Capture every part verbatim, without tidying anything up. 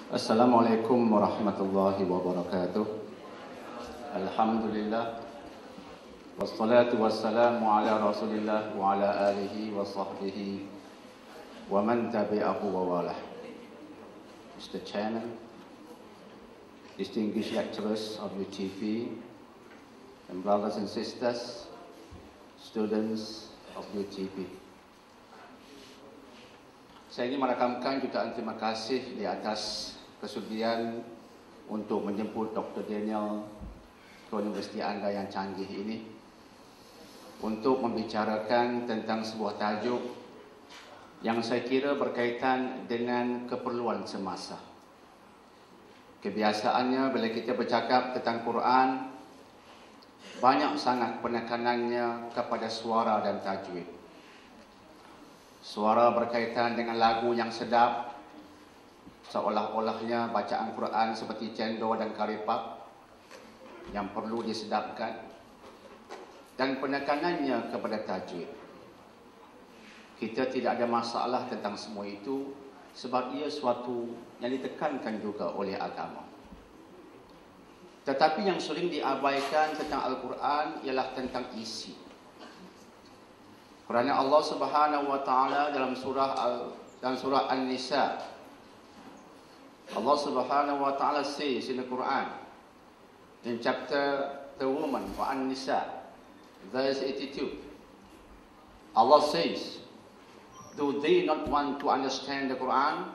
Assalamualaikum warahmatullahi wabarakatuh. Alhamdulillah. Wassalatu wassalamu ala Rasulillah wa ala alihi wa sahbihi wa man tabi'ahu wa walah. Mister Chairman, distinguished lecturers of U T P, and brothers and sisters, students of U T P. Saya ingin merakamkan jutaan terima kasih di atas kesudian untuk menjemput Doktor Daniel ke universiti anda yang canggih ini untuk membicarakan tentang sebuah tajuk yang saya kira berkaitan dengan keperluan semasa. Kebiasaannya bila kita bercakap tentang Quran, banyak sangat penekanannya kepada suara dan tajwid. Suara berkaitan dengan lagu yang sedap, seolah-olahnya bacaan Quran seperti cendol dan karipak yang perlu disedapkan, dan penekanannya kepada tajwid. Kita tidak ada masalah tentang semua itu sebab ia suatu yang ditekankan juga oleh agama. Tetapi yang sering diabaikan tentang Al-Quran ialah tentang isi. Kerana Allah Subhanahu wa taala dalam surah Al dalam surah An-Nisa, Allah Subhanahu wa taala says in the Quran in chapter the woman for An-Nisa verse eighty-two, Allah says, do they not want to understand the Quran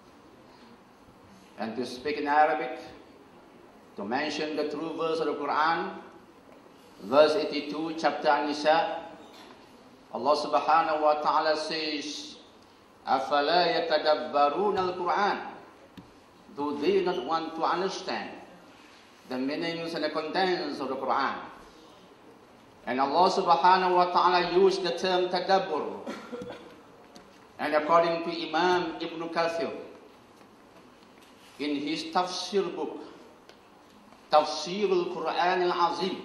and to speak in Arabic, to mention the true verse of the Quran? Verse eighty-two, chapter An-Nisa, Allah Subhanahu wa taala says, afala yatadabbaruna al-Quran? Do they not want to understand the meanings and the contents of the Quran? And Allah Subhanahu wa taala used the term tadabbur. And according to Imam Ibn Kathir, in his tafsir book, Tafsir al-Quran al-Azim,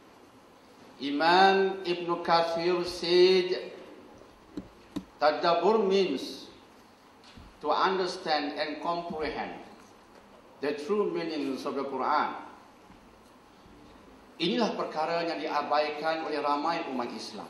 Imam Ibn Kathir said, tadabbur means to understand and comprehend the true meanings of the Quran. Inilah perkara yang diabaikan oleh ramai umat Islam.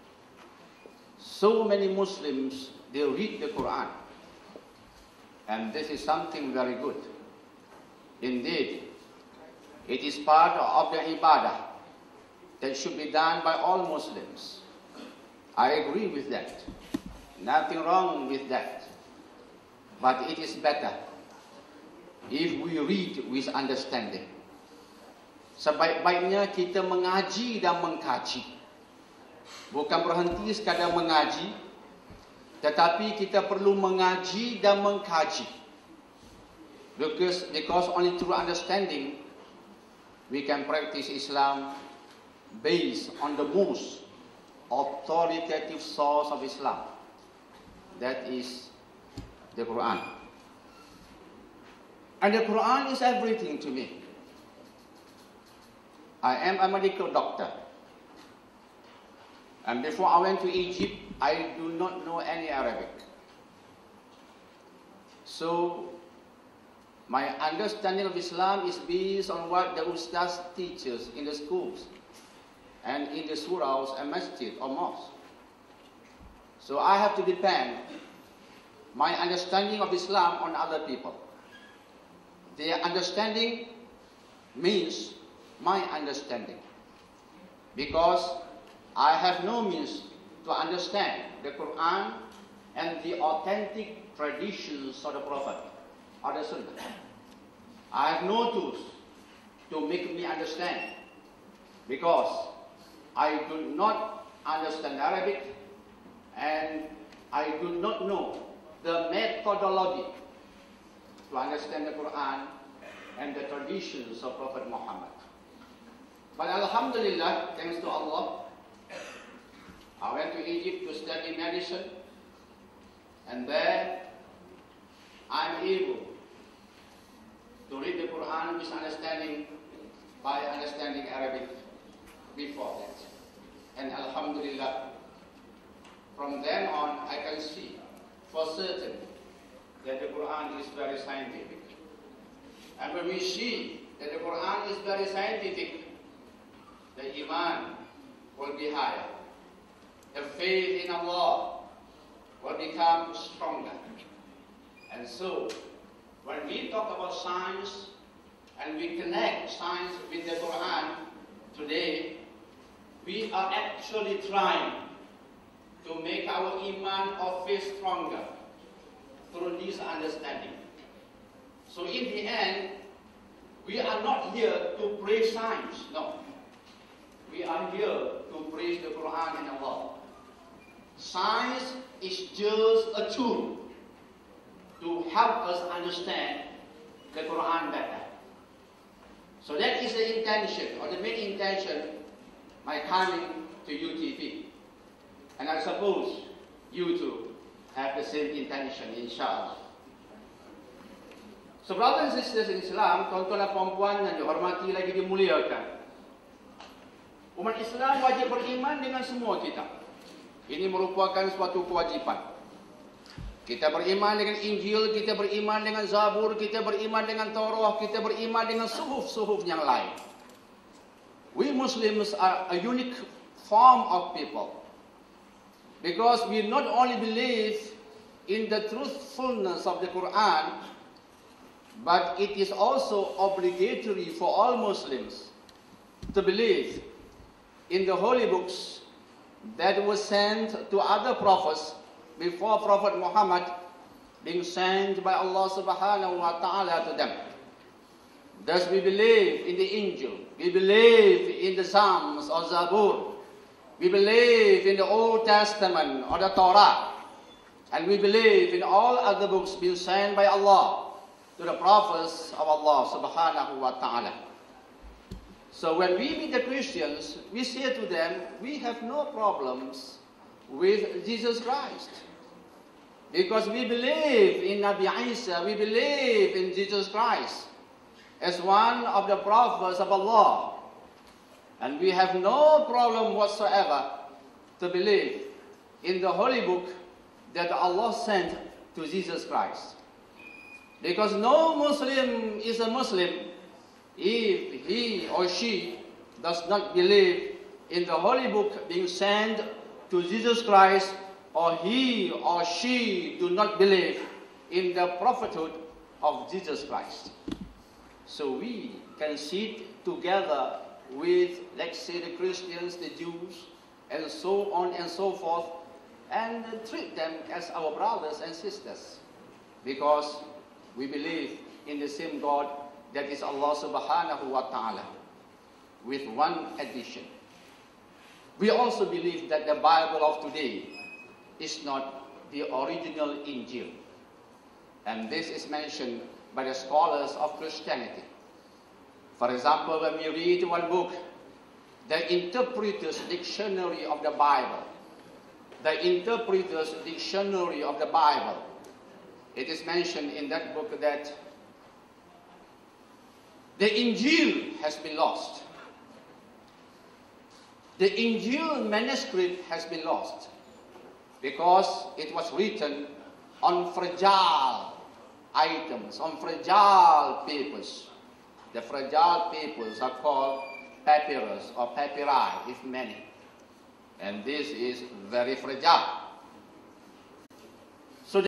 So many Muslims, they read the Quran, and this is something very good. Indeed, it is part of the ibadah that should be done by all Muslims. I agree with that. Nothing wrong with that. But it is better if we read with understanding. Sebaik-baiknya kita mengaji dan mengkaji. Bukan berhenti sekadar mengaji, tetapi kita perlu mengaji dan mengkaji. Because, because only through understanding we can practice Islam based on the most authoritative source of Islam. That is the Quran. And the Quran is everything to me. I am a medical doctor. And before I went to Egypt, I do not know any Arabic. So, my understanding of Islam is based on what the Ustaz teaches in the schools and in the surahs and masjid or mosque. So, I have to depend my understanding of Islam on other people. Their understanding means my understanding, because I have no means to understand the Quran and the authentic traditions of the Prophet or the Sunnah. I have no tools to make me understand, because I do not understand Arabic and I do not know the methodology to understand the Quran and the traditions of Prophet Muhammad. But Alhamdulillah, thanks to Allah, I went to Egypt to study medicine, and there I'm able to read the Quran with understanding by understanding Arabic before that. And Alhamdulillah, from then on I can see for certain that the Quran is very scientific. And when we see that the Quran is very scientific, the Iman will be higher. The faith in Allah will become stronger. And so, when we talk about science and we connect science with the Quran today, we are actually trying to make our Iman or faith stronger through this understanding. So in the end, we are not here to praise science, no. We are here to praise the Quran and Allah. Science is just a tool to help us understand the Quran better. So that is the intention, or the main intention, by coming to U T V. And I suppose you too have the same intention, inshallah. So brothers and sisters in Islam, tuan-tuan dan puan-puan yang dihormati lagi dimuliakan, umat Islam wajib beriman dengan semua kitab. Ini merupakan suatu kewajiban. Kita beriman dengan Injil, kita beriman dengan Zabur, kita beriman dengan Taurat, kita beriman dengan suhuf-suhuf yang lain. We Muslims are a unique form of people, because we not only believe in the truthfulness of the Quran, but it is also obligatory for all Muslims to believe in the holy books that were sent to other prophets before Prophet Muhammad being sent by Allah subhanahu wa ta'ala to them. Thus we believe in the Injil, we believe in the Psalms or Zabur, we believe in the Old Testament or the Torah, and we believe in all other books being sent by Allah to the prophets of Allah subhanahu wa ta'ala. So when we meet the Christians, we say to them, we have no problems with Jesus Christ, because we believe in Nabi Isa, we believe in Jesus Christ as one of the prophets of Allah. And we have no problem whatsoever to believe in the holy book that Allah sent to Jesus Christ. Because no Muslim is a Muslim if he or she does not believe in the holy book being sent to Jesus Christ, or he or she do not believe in the prophethood of Jesus Christ. So we can sit together with, let's say, the Christians, the Jews, and so on and so forth, and treat them as our brothers and sisters, because we believe in the same God, that is Allah subhanahu wa ta'ala, with one addition. We also believe that the Bible of today is not the original Injil. And this is mentioned by the scholars of Christianity. For example, when we read one book, the Interpreter's Dictionary of the Bible, the Interpreter's Dictionary of the Bible, it is mentioned in that book that the Injil has been lost. The Injil manuscript has been lost because it was written on fragile items, on fragile papers. The fragile papers are called papyrus or papyri, if many. And this is very fragile.